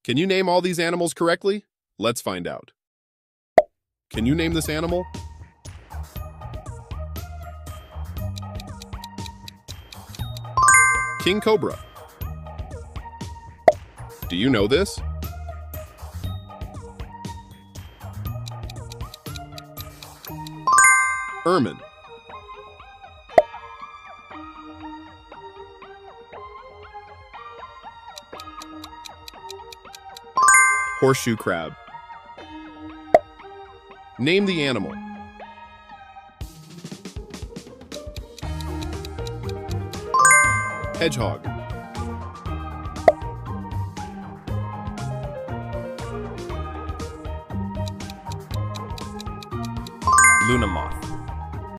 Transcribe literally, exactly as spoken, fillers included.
Can you name all these animals correctly? Let's find out. Can you name this animal? King cobra. Do you know this? Ermine. Horseshoe crab. Name the animal. Hedgehog. Luna moth.